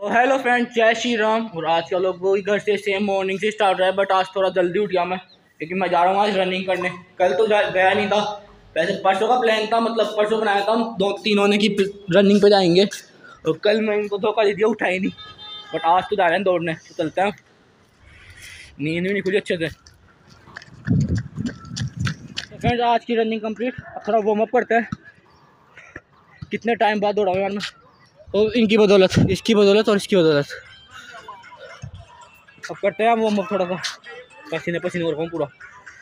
Hello friend, जय श्री राम। और आज का लोग वही घर से सेम मॉर्निंग से स्टार्ट रहा है, बट आज थोड़ा जल्दी उठ गया मैं क्योंकि मैं जा रहा हूँ आज रनिंग करने। कल तो गया नहीं था, वैसे परसों का प्लान था, मतलब परसों बनाया था हम तीनों ने कि रनिंग पे जाएंगे। और कल मैं इनको धोखा दे दिया, उठा ही नहीं। बट आज तो जा रहे हैं दौड़ने, तो चलते हैं। नींद भी नहीं खुली अच्छे से। तो फ्रेंड्स आज की रनिंग कंप्लीट। थोड़ा वार्म अप करते हैं। कितने टाइम बाद दौड़ा यार मैं, और इनकी बदौलत, इसकी बदौलत और इसकी बदौलत। अब करते हैं वो थोड़ा सा पसीने पसीने हो रहा हूँ पूरा।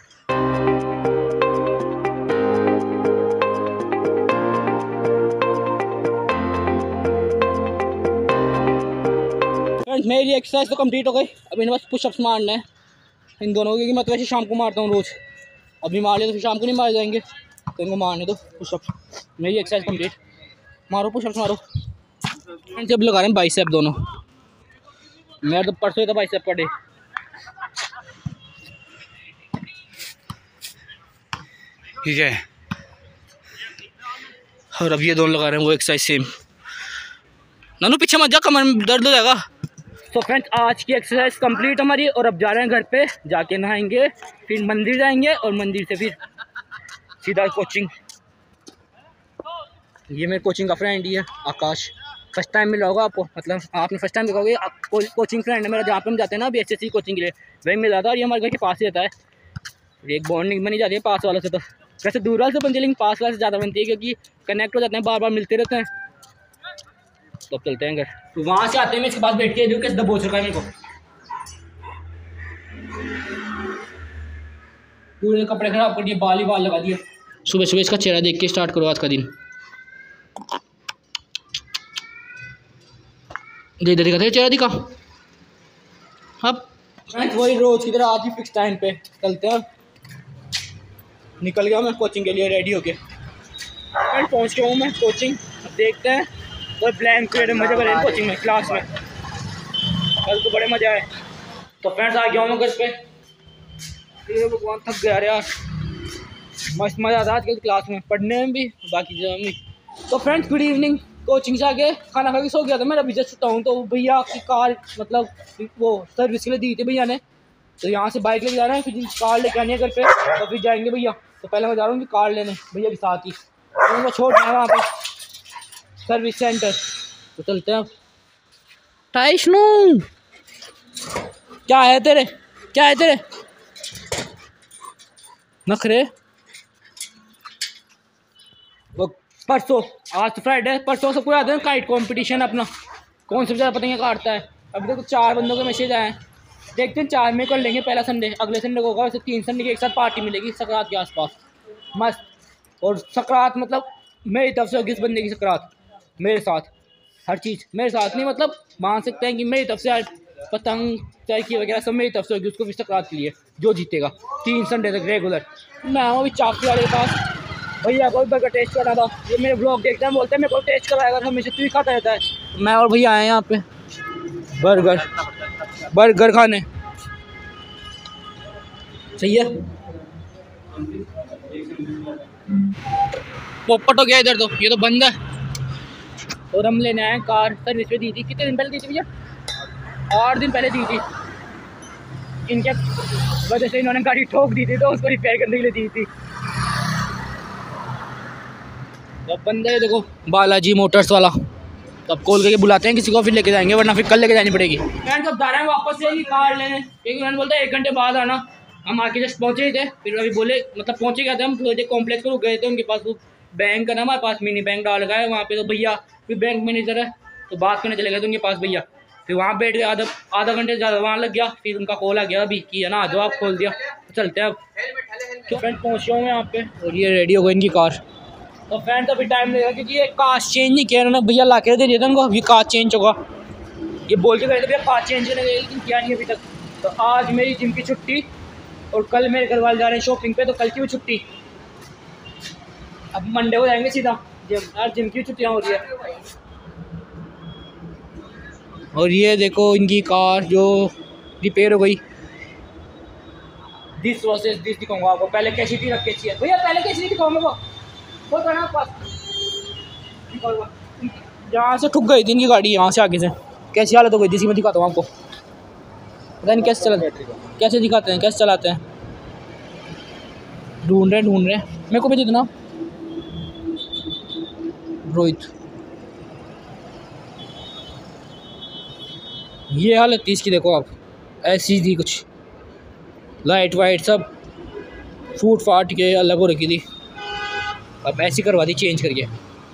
फ्रेंड्स मेरी एक्सरसाइज तो कंप्लीट हो गई। अब इन्हें बस पुशअप्स मारना है इन दोनों, क्योंकि मैं तो वैसे शाम को मारता हूँ रोज़। अभी मार लिया तो फिर शाम को नहीं मार जाएंगे, तो इनको मारने दो पुशअप्स। मेरी एक्सरसाइज कंप्लीट। मारो पुशअप्स मारो। फ्रेंड्स अब लगा रहे हैं बाइसेप दोनों। मेरा तो परसों ही था बाइसेप का डे। ठीक है, और अब ये दोनों लगा रहे हैं वो एक्सरसाइज सेम। नानू पीछे मत जा, कमर में दर्द हो जाएगा। तो फ्रेंड्स आज की एक्सरसाइज कंप्लीट हमारी, और अब जा रहे हैं घर पे, जाके नहाएंगे, फिर मंदिर जाएंगे, और मंदिर से फिर सीधा कोचिंग। ये मेरे कोचिंग का फ्रेंड ही है आकाश। फर्स्ट टाइम मिला होगा आपको, मतलब आपने फर्स्ट टाइम देखा होगा। कोचिंग फ्रेंड है मेरा, जहाँ पे हम जाते हैं ना अभी HSC कोचिंग के लिए, वही मिला था। और ये हमारे घर के पास ही रहता है। एक बॉन्डिंग बनी जाती है पास वालों से। तो वैसे दूर वाले से बनती है, लेकिन पास वाले से ज़्यादा बनती है, क्योंकि कनेक्ट हो जाते हैं, बार बार मिलते रहते हैं। तो अब चलते हैं घर। तो वहाँ से आते हैं, मैं इसके पास बैठ के जो कैसे दबोच रखा है मेरे को। पूरे कपड़े खराब कर दिए, बाल ही बाल लगा दिए। सुबह सुबह इसका चेहरा देख के स्टार्ट करो आज का दिन। इधर दिखा चेहरा दिखा। अब वही रोज की तरह आज ही फिक्स टाइम पे चलते हैं। निकल गया मैं कोचिंग के लिए रेडी होके। फ्रेंड पहुंच गया हूँ मैं कोचिंग। अब देखते हैं तो ब्लैंक पीरियड में मजे करें कोचिंग में, क्लास में। कल तो बड़े मजे आए। तो फ्रेंड्स आ गया हूँ मैं घर पे। ये भगवान थक गया यार, मस्त मज़ा आता है आजकल क्लास में, पढ़ने में भी, बाकी जगह में। तो फ्रेंड्स गुड इवनिंग। कोचिंग से आके खाना खा के सो गया था मैं, अभी जस्ट उठा हूँ। तो भैया आपकी कार मतलब वो सर्विस के लिए दी थी भैया ने, तो यहाँ से बाइक लेके जा रहे हैं, फिर कार लेके आनी है घर पे, तो फिर जाएंगे भैया। तो पहले मैं जा रहा हूँ कि कार लेने भैया के साथ ही, तो उनको छोड़ना है वहाँ पे सर्विस सेंटर। तो चलते हैं अब। टाइशनू क्या है तेरे, क्या है तेरे नखरे। वो परसों, आज तो फ्राइडे, परसों सबको याद है काइट कंपटीशन अपना, कौन सबसे ज़्यादा पतंगे काटता है। अभी तक तो 4 बंदों के मैसेज आए हैं, देखते हैं 4 में कर लेंगे पहला संडे। अगले संडे को होगा, वैसे 3 संडे की एक साथ पार्टी मिलेगी सकरात के आसपास, मस्त। और सकरात मतलब मेरी तरफ से होगी इस बंदे की सकरात, मेरे साथ हर चीज़ मेरे साथ, नहीं मतलब मान सकते हैं कि मेरी तरफ से पतंग चरखी वगैरह सब मेरी तरफ से होगी उसको फिर सकरात के लिए, जो जीतेगा 3 संडे तक रेगुलर। मैं आऊँ अभी चाकू वाले के पास, भैया को बर्गर टेस्ट करना था। ये मेरे ब्लॉग देखते हैं, बोलते हैं मेरे को टेस्ट कराएगा, हमेशा तू ही खाता रहता है। मैं और भैया आए हैं यहाँ पे बर्गर खाने। सही है, पोपट हो गया इधर। तो ये तो बंद है, और हम लेने आए कार सर्विस पे दी थी। कितने दिन पहले दी थी भैया? 8 दिन पहले दी थी। इनके वजह से इन्होंने गाड़ी ठोक दी थी, तो उसको रिपेयर करने के लिए दी थी। अब बंदे है देखो, बालाजी मोटर्स वाला। तो अब कॉल करके बुलाते हैं किसी को, फिर लेके जाएंगे, वरना फिर कल लेके जानी पड़ेगी। फ्रेंड्स अब जा रहे हैं वापस से ही कार लेने, क्योंकि उन्होंने बोलते 1 घंटे बाद आना। हम आके जस्ट पहुँचे ही थे, फिर अभी बोले मतलब पहुँचे गए थे हम, थोड़े कॉम्प्लेक्स पर गए थे। उनके पास वो बैंक है ना हमारे पास, मिनी बैंक डाल लगा है वहाँ पे। तो भैया फिर बैंक मैनेजर है, तो बात करने चले गए थे उनके पास भैया। फिर वहाँ बैठ गए, आधा घंटे से ज़्यादा वहाँ लग गया। फिर उनका कॉल आ गया अभी कि है ना आ जाओ, आप खोल दिया। तो चलते हैं अब। तो फ्रेंड्स पहुँच गया हूँ यहाँ पे, और ये रेडी हो गई इनकी कार। तो फ्रेंड्स अभी टाइम लगेगा, क्योंकि ये कांच चेंज नहीं किया उन्होंने, भैया ला के दे दिया था उनको। अभी कांच चेंज होगा, ये बोल के गए थे भैया कांच चेंज करने गए, लेकिन किया नहीं अभी तक। तो आज मेरी जिम की छुट्टी, और कल मेरे घर वाले जा रहे हैं शॉपिंग पे, तो कल की भी छुट्टी। अब मंडे को जाएंगे सीधा जिम। आज जिम की छुट्टियाँ हो रही है। और ये देखो इनकी कार जो रिपेयर हो गई। दिस वर्सेस दिस दिखाऊंगा आपको। पहले कैसी थी रख के चाहिए भैया, पहले कैसी दिखाऊँ मेरे को, वो करना पास। यहाँ से ठुक गई थी इनकी गाड़ी, यहाँ से आगे से। कैसी हालत हो गई थी, मैं दिखाता हूँ आपको। पता नहीं कैसे चला, कैसे दिखाते हैं, कैसे चलाते हैं। ढूंढ रहे मेरे को भी दे देना रोहित। ये हालत थी इसकी, देखो आप, ऐसी थी कुछ, लाइट वाइट सब फूट फाट के अलग हो रखी थी। अब ऐसी करवा दी चेंज करके।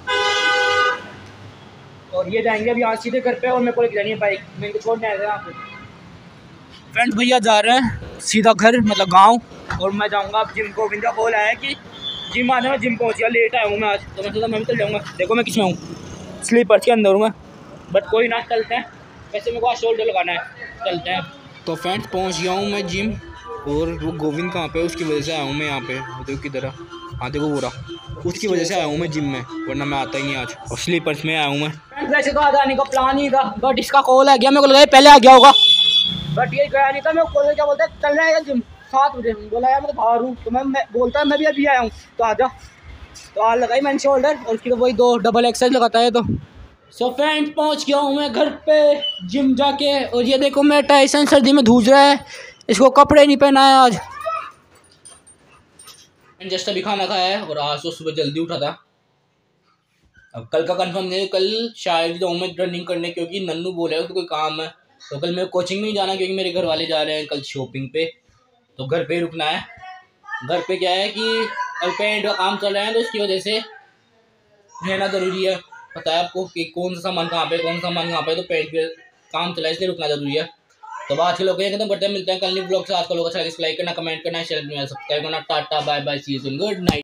और ये जाएंगे अभी यहाँ सीधे घर पे, और मेरे को लेके जानी है बाइक, मेरे को छोड़ने आए थे यहाँ पे। फ्रेंड्स भैया जा रहे हैं सीधा घर, मतलब गांव, और मैं जाऊंगा अब जिम को। विंदा कॉल आया कि जिम आने में, जिम पहुँच गया, लेट आया हूँ मैं आज, तो मैं सोचा मैं भी चल जाऊँगा। देखो मैं किसमें हूँ, स्लीपर्स के अंदर हूँ मैं, बट कोई ना, चलते हैं। वैसे मेरे को आज शोल्डर लगाना है, चलते हैं। तो फ्रेंड्स पहुँच गया हूँ मैं जिम, और वो गोविंद कहाँ पे, उसकी वजह से आया हूँ मैं यहाँ पे। देखो किधर है, हाँ देखो पूरा, उसकी वजह से आया हूँ मैं जिम में, वरना मैं आता ही नहीं आज। और स्लीपर्स में आया हूँ मैं। वैसे तो आज आने का प्लान ही था, बट इसका कॉल आ गया, मेरे को लगा पहले आ गया होगा, बट ये गया नहीं था। मैं कॉल क्या बोलता है, चल रहा है जिम 7 बजे, बोला यार मैं तो बाहर हूँ, तो मैं बोलता है मैं भी अभी आया हूँ, तो आ जा। तो आज लगाई मैंने शोल्डर, और उसकी तो वही 2 डबल एक्सरसाइज लगाता है। तो सो फ्रेंड्स पहुँच गया हूँ मैं घर पे जिम जाके। और ये देखो मैं टाइसन सर्दी में धूज रहा है, इसको कपड़े नहीं पहनाए आज। जस्ट अभी खाना खाया है, और आज तो सुबह जल्दी उठा था। अब कल का कंफर्म नहीं है, कल शायद जाऊँ मैं रनिंग करने, क्योंकि नन्नू बोला है तो कोई काम है। तो कल मेरे कोचिंग नहीं जाना, क्योंकि मेरे घर वाले जा रहे हैं कल शॉपिंग पे, तो घर पे ही रुकना है। घर पे क्या है कि कल पेंट का काम चल रहा है, तो उसकी वजह से रहना ज़रूरी है। पता है आपको कि कौन सा सामान कहाँ पे, कौन सा सामान कहाँ पे, तो पेंट पे काम चला है, इसलिए रुकना ज़रूरी है। तो आज के लोग खत्म करते हैं, मिलते हैं कल नहीं ब्लॉग से। आज का लोग अच्छा लगे लाइक करना, कमेंट करना, शेयर करना, सब्सक्राइब करना। Tata bye bye, see you soon, good night.